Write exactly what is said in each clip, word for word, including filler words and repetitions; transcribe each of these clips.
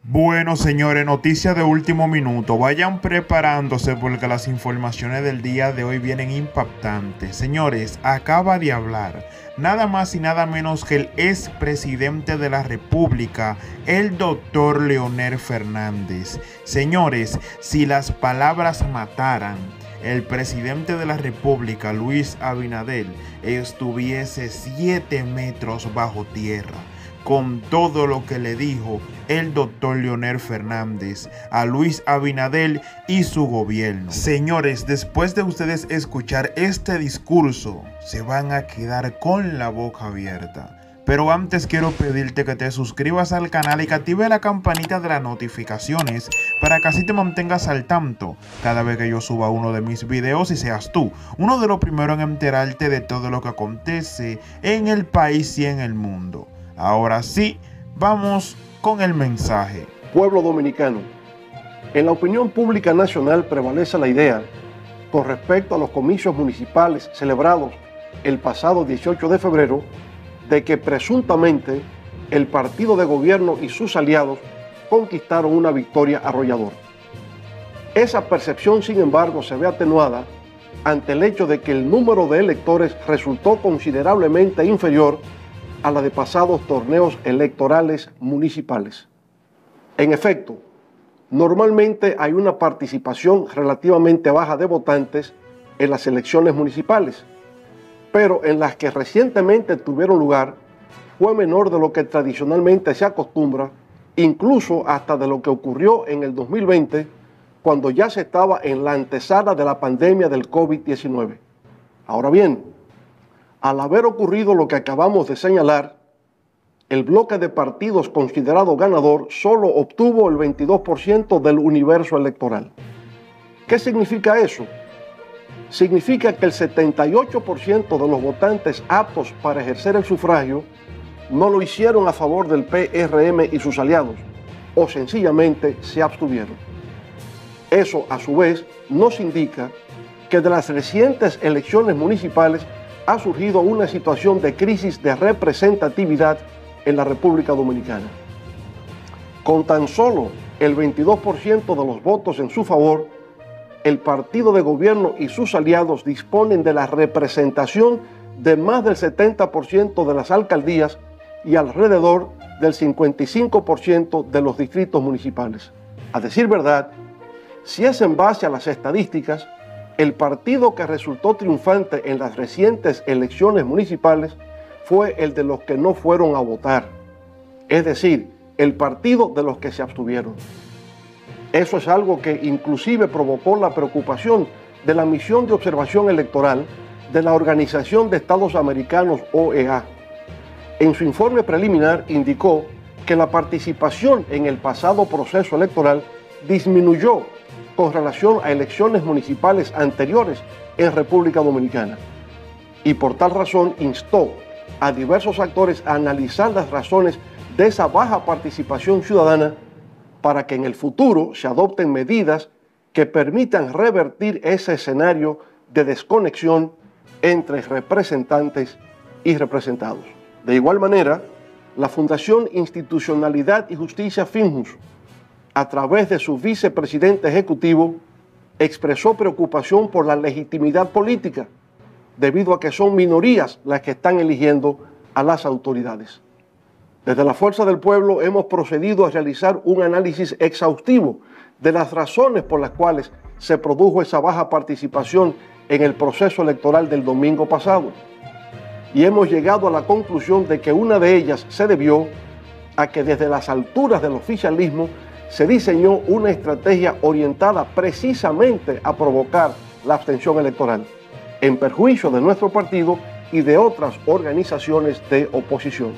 Bueno, señores, noticia de último minuto. Vayan preparándose porque las informaciones del día de hoy vienen impactantes. Señores, acaba de hablar nada más y nada menos que el expresidente de la República, el doctor Leonel Fernández. Señores, si las palabras mataran, el presidente de la República, Luis Abinader, estuviese siete metros bajo tierra con todo lo que le dijo el doctor Leonel Fernández a Luis Abinader y su gobierno. Señores, después de ustedes escuchar este discurso, se van a quedar con la boca abierta. Pero antes quiero pedirte que te suscribas al canal y que active la campanita de las notificaciones para que así te mantengas al tanto cada vez que yo suba uno de mis videos y seas tú uno de los primeros en enterarte de todo lo que acontece en el país y en el mundo. Ahora sí, vamos con el mensaje. Pueblo dominicano, en la opinión pública nacional prevalece la idea, con respecto a los comicios municipales celebrados el pasado dieciocho de febrero, de que presuntamente el partido de gobierno y sus aliados conquistaron una victoria arrolladora. Esa percepción, sin embargo, se ve atenuada ante el hecho de que el número de electores resultó considerablemente inferior a la de pasados torneos electorales municipales. En efecto, normalmente hay una participación relativamente baja de votantes en las elecciones municipales, pero en las que recientemente tuvieron lugar fue menor de lo que tradicionalmente se acostumbra, incluso hasta de lo que ocurrió en el dos mil veinte, cuando ya se estaba en la antesala de la pandemia del COVID diecinueve. Ahora bien, al haber ocurrido lo que acabamos de señalar, el bloque de partidos considerado ganador solo obtuvo el veintidós por ciento del universo electoral. ¿Qué significa eso? Significa que el setenta y ocho por ciento de los votantes aptos para ejercer el sufragio no lo hicieron a favor del P R M y sus aliados, o sencillamente se abstuvieron. Eso, a su vez, nos indica que de las recientes elecciones municipales ha surgido una situación de crisis de representatividad en la República Dominicana. Con tan solo el veintidós por ciento de los votos en su favor, el partido de gobierno y sus aliados disponen de la representación de más del setenta por ciento de las alcaldías y alrededor del cincuenta y cinco por ciento de los distritos municipales. A decir verdad, si es en base a las estadísticas, el partido que resultó triunfante en las recientes elecciones municipales fue el de los que no fueron a votar, es decir, el partido de los que se abstuvieron. Eso es algo que inclusive provocó la preocupación de la Misión de Observación Electoral de la Organización de Estados Americanos, O E A. En su informe preliminar indicó que la participación en el pasado proceso electoral disminuyó con relación a elecciones municipales anteriores en República Dominicana. Y por tal razón instó a diversos actores a analizar las razones de esa baja participación ciudadana para que en el futuro se adopten medidas que permitan revertir ese escenario de desconexión entre representantes y representados. De igual manera, la Fundación Institucionalidad y Justicia Finjus, a través de su vicepresidente ejecutivo, expresó preocupación por la legitimidad política, debido a que son minorías las que están eligiendo a las autoridades. Desde la Fuerza del Pueblo hemos procedido a realizar un análisis exhaustivo de las razones por las cuales se produjo esa baja participación en el proceso electoral del domingo pasado. Y hemos llegado a la conclusión de que una de ellas se debió a que desde las alturas del oficialismo se diseñó una estrategia orientada precisamente a provocar la abstención electoral, en perjuicio de nuestro partido y de otras organizaciones de oposición.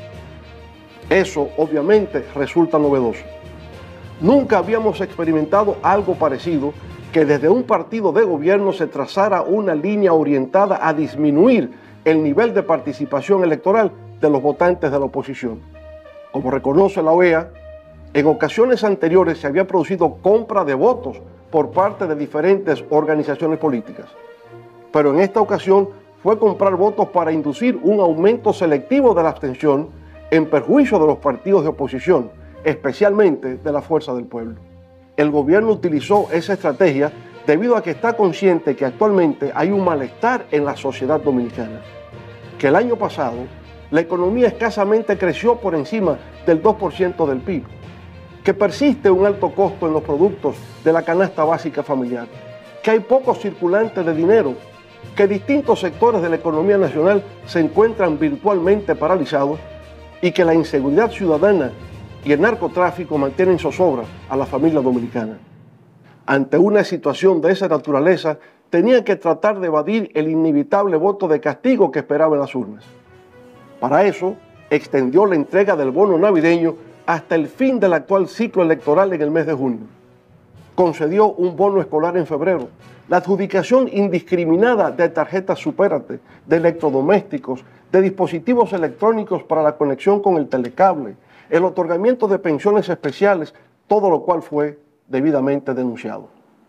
Eso obviamente resulta novedoso. Nunca habíamos experimentado algo parecido, que desde un partido de gobierno se trazara una línea orientada a disminuir el nivel de participación electoral de los votantes de la oposición. Como reconoce la O E A, en ocasiones anteriores se había producido compra de votos por parte de diferentes organizaciones políticas, pero en esta ocasión fue comprar votos para inducir un aumento selectivo de la abstención en perjuicio de los partidos de oposición, especialmente de la fuerza del pueblo. El gobierno utilizó esa estrategia debido a que está consciente que actualmente hay un malestar en la sociedad dominicana, que el año pasado la economía escasamente creció por encima del dos por ciento del P I B, que persiste un alto costo en los productos de la canasta básica familiar, que hay poco circulante de dinero, que distintos sectores de la economía nacional se encuentran virtualmente paralizados y que la inseguridad ciudadana y el narcotráfico mantienen zozobra a la familia dominicana. Ante una situación de esa naturaleza, tenían que tratar de evadir el inevitable voto de castigo que esperaba en las urnas. Para eso, extendió la entrega del bono navideño hasta el fin del actual ciclo electoral en el mes de junio. Concedió un bono escolar en febrero, la adjudicación indiscriminada de tarjetas Supérate, de electrodomésticos, de dispositivos electrónicos para la conexión con el telecable, el otorgamiento de pensiones especiales, todo lo cual fue debidamente denunciado.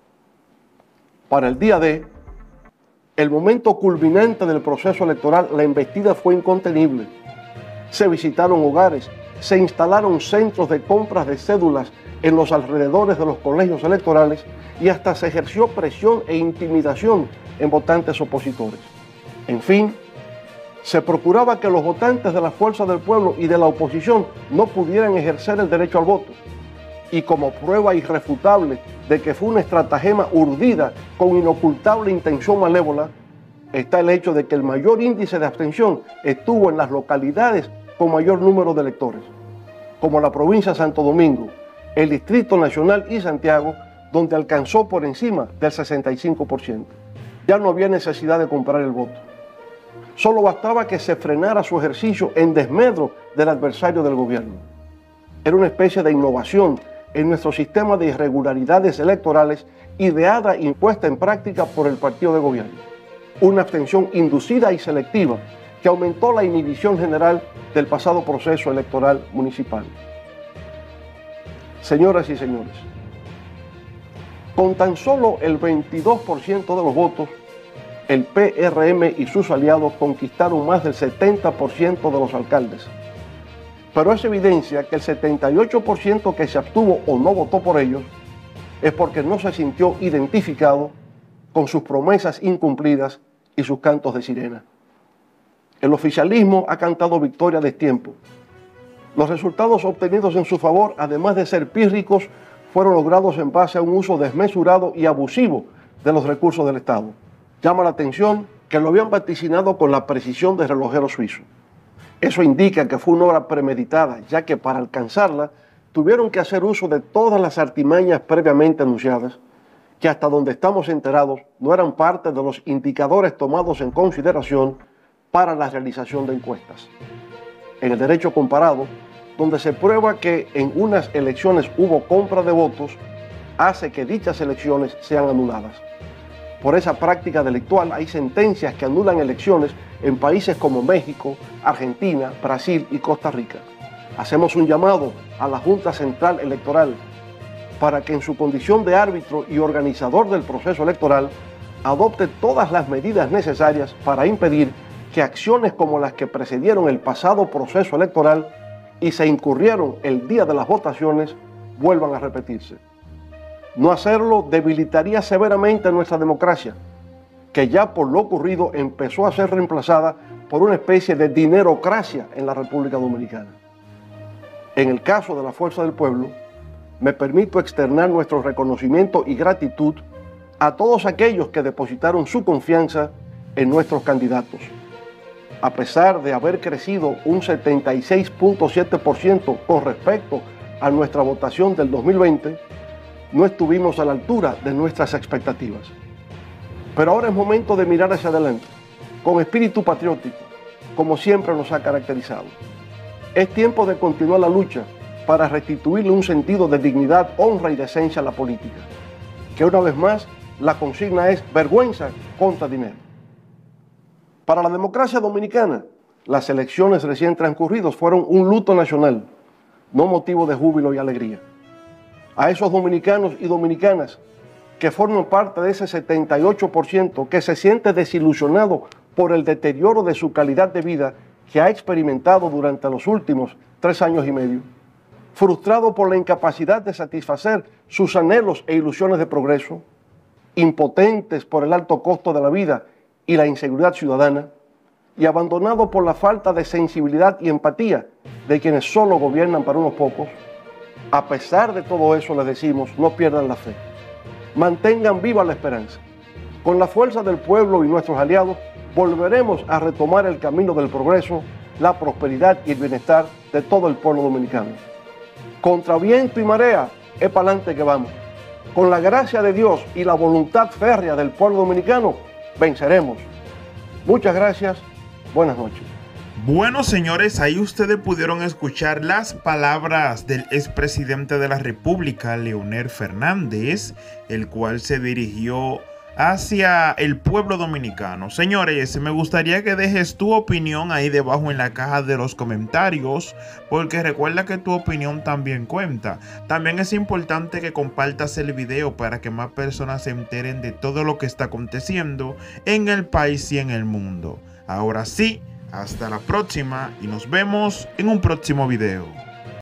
Para el día D, el momento culminante del proceso electoral, la embestida fue incontenible. Se visitaron hogares, se instalaron centros de compras de cédulas en los alrededores de los colegios electorales y hasta se ejerció presión e intimidación en votantes opositores. En fin, se procuraba que los votantes de la fuerza del pueblo y de la oposición no pudieran ejercer el derecho al voto. Y como prueba irrefutable de que fue una estratagema urdida con inocultable intención malévola, está el hecho de que el mayor índice de abstención estuvo en las localidades con mayor número de electores, como la provincia de Santo Domingo, el Distrito Nacional y Santiago, donde alcanzó por encima del sesenta y cinco por ciento. Ya no había necesidad de comprar el voto. Solo bastaba que se frenara su ejercicio en desmedro del adversario del gobierno. Era una especie de innovación en nuestro sistema de irregularidades electorales ideada e impuesta en práctica por el partido de gobierno. Una abstención inducida y selectiva que aumentó la inhibición general del pasado proceso electoral municipal. Señoras y señores, con tan solo el veintidós por ciento de los votos, el P R M y sus aliados conquistaron más del setenta por ciento de los alcaldes. Pero es evidencia que el setenta y ocho por ciento que se abstuvo o no votó por ellos es porque no se sintió identificado con sus promesas incumplidas y sus cantos de sirena. El oficialismo ha cantado victoria a destiempo. Los resultados obtenidos en su favor, además de ser pírricos, fueron logrados en base a un uso desmesurado y abusivo de los recursos del Estado. Llama la atención que lo habían vaticinado con la precisión de relojero suizo. Eso indica que fue una obra premeditada, ya que para alcanzarla tuvieron que hacer uso de todas las artimañas previamente anunciadas, que hasta donde estamos enterados no eran parte de los indicadores tomados en consideración para la realización de encuestas. En el derecho comparado, donde se prueba que en unas elecciones hubo compra de votos, hace que dichas elecciones sean anuladas. Por esa práctica delictual hay sentencias que anulan elecciones en países como México, Argentina, Brasil y Costa Rica. Hacemos un llamado a la Junta Central Electoral para que en su condición de árbitro y organizador del proceso electoral adopte todas las medidas necesarias para impedir que acciones como las que precedieron el pasado proceso electoral y se incurrieron el día de las votaciones vuelvan a repetirse. No hacerlo debilitaría severamente nuestra democracia, que ya por lo ocurrido empezó a ser reemplazada por una especie de dinerocracia en la República Dominicana. En el caso de la Fuerza del Pueblo, me permito externar nuestro reconocimiento y gratitud a todos aquellos que depositaron su confianza en nuestros candidatos. A pesar de haber crecido un setenta y seis punto siete por ciento con respecto a nuestra votación del dos mil veinte, no estuvimos a la altura de nuestras expectativas. Pero ahora es momento de mirar hacia adelante, con espíritu patriótico, como siempre nos ha caracterizado. Es tiempo de continuar la lucha para restituirle un sentido de dignidad, honra y decencia a la política. Que una vez más, la consigna es vergüenza contra dinero. Para la democracia dominicana, las elecciones recién transcurridas fueron un luto nacional, no motivo de júbilo y alegría. A esos dominicanos y dominicanas que forman parte de ese setenta y ocho por ciento que se siente desilusionado por el deterioro de su calidad de vida que ha experimentado durante los últimos tres años y medio, frustrados por la incapacidad de satisfacer sus anhelos e ilusiones de progreso, impotentes por el alto costo de la vida y la inseguridad ciudadana, y abandonados por la falta de sensibilidad y empatía de quienes solo gobiernan para unos pocos. A pesar de todo eso, les decimos, no pierdan la fe. Mantengan viva la esperanza. Con la fuerza del pueblo y nuestros aliados, volveremos a retomar el camino del progreso, la prosperidad y el bienestar de todo el pueblo dominicano. Contra viento y marea, es para adelante que vamos. Con la gracia de Dios y la voluntad férrea del pueblo dominicano, venceremos. Muchas gracias. Buenas noches. Bueno, señores, ahí ustedes pudieron escuchar las palabras del expresidente de la República, Leonel Fernández, el cual se dirigió hacia el pueblo dominicano. Señores, me gustaría que dejes tu opinión ahí debajo en la caja de los comentarios, porque recuerda que tu opinión también cuenta. También es importante que compartas el video para que más personas se enteren de todo lo que está aconteciendo en el país y en el mundo. Ahora sí, hasta la próxima y nos vemos en un próximo video.